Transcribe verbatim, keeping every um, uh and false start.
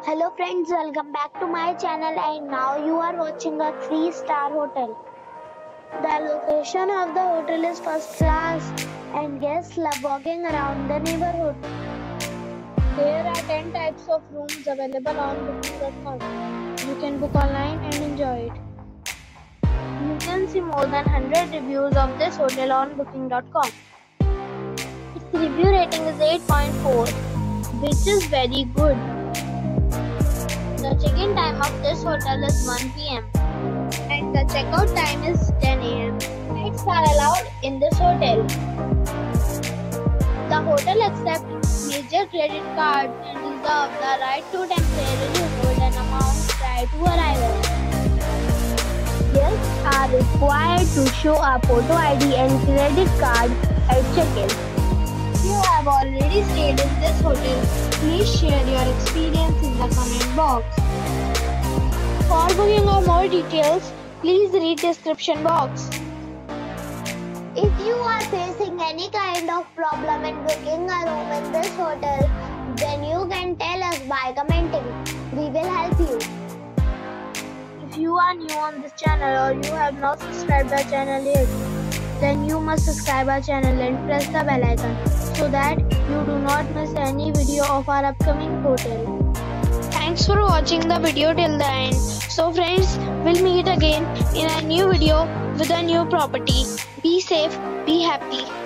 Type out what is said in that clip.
Hello friends, welcome back to my channel and now you are watching a three star hotel. The location of the hotel is first class and guests love walking around the neighborhood. There are ten types of rooms available on booking dot com. You can book online and enjoy it. You can see more than one hundred reviews of this hotel on booking dot com. Its review rating is eight point four, which is very good. The check-in time of this hotel is one p m and the check-out time is ten a m Pets are allowed in this hotel. The hotel accepts major credit cards and reserves the right to temporarily hold an amount prior to arrival. Guests are required to show a photo I D and credit card at check-in. If you have already stayed in this hotel, please share your experience in the comment box. For booking or more details, please read description box. If you are facing any kind of problem in booking a room in this hotel, then you can tell us by commenting. We will help you. If you are new on this channel or you have not subscribed our channel yet, then you must subscribe our channel and press the bell icon so that you do not miss any video of our upcoming hotel. Thanks for watching the video till the end. So friends, we'll meet again in a new video with a new property. Be safe, be happy.